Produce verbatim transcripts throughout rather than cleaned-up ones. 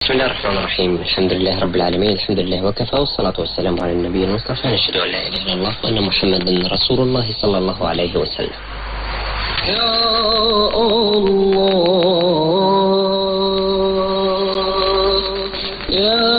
بسم الله الرحمن الرحيم. الحمد لله رب العالمين، الحمد لله وكفى، والصلاة والسلام على النبي المصطفى. نشهد أن لا إله إلا الله وأن محمدا رسول الله صلى الله عليه وسلم. يا الله يا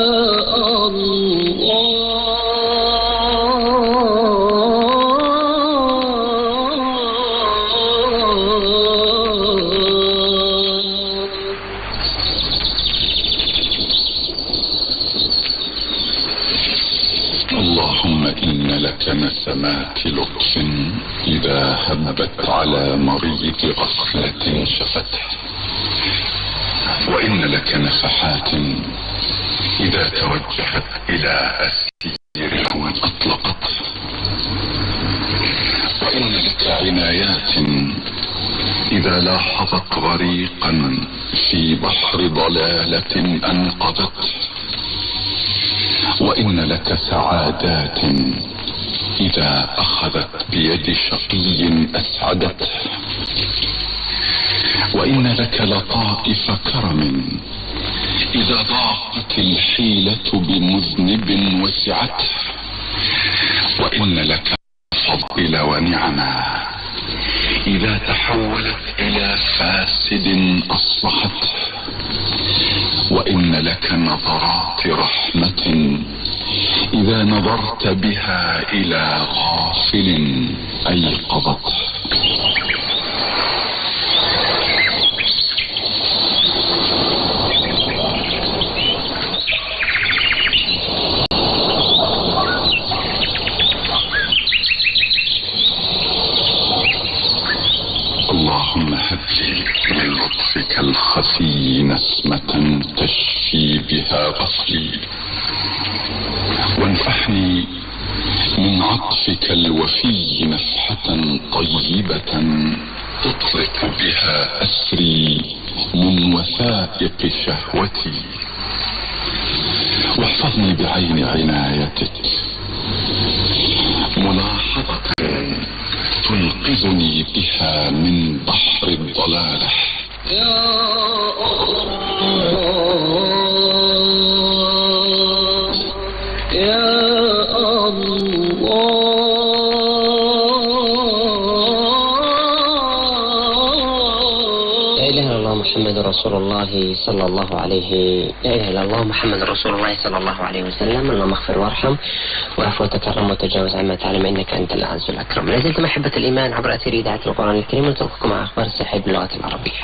اللهم إن لك نسمات لطف إذا هبت على مريض غفلة شفته، وإن لك نفحات إذا توجهت إلى أسير هوى أطلقته، وإن لك عنايات إذا لاحظت غريقا في بحر ضلالة أنقذته، وإن لك سعادات إذا أخذت بيد شقي أسعدته، وإن لك لطائف كرم إذا ضاقت الحيلة بمذنب وسعته، وإن لك فضل ونعما إذا تحولت إلى فاسد أصلحته، وإن لك نظرات رحمة إذا نظرت بها إلى غافل أيقظته. اللهم هب لي من لطفك الخفي نسمة تشفي بها غفلي، وانفحني من عطفك الوفي نفحة طيبة تطلق بها أسري من وثائق شهوتي، واحفظني بعين عنايتك ملاحظة تنقذني بها من بحر الضلالة. يا الله يا الله لا إله إلا الله محمد رسول الله صلى الله عليه لا إله إلا الله محمد رسول الله صلى الله عليه وسلم. اللهم اغفر وارحم واعف وتكرم وتجاوز عما تعلم إنك أنت الأعز الأكرم. لا زلت محبة الإيمان عبر أثير إذاعة القرآن الكريم، ونترككم مع أخبار الساحل باللغة العربية.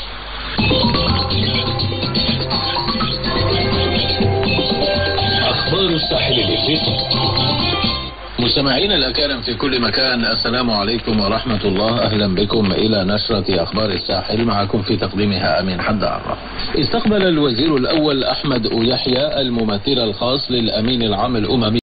أخبار الساحل الإفريقي. مستمعين الأكارم في كل مكان، السلام عليكم ورحمة الله. أهلا بكم إلى نشرة أخبار الساحل، معكم في تقديمها أمين حدار. استقبل الوزير الأول أحمد يحيى الممثل الخاص للأمين العام الأممي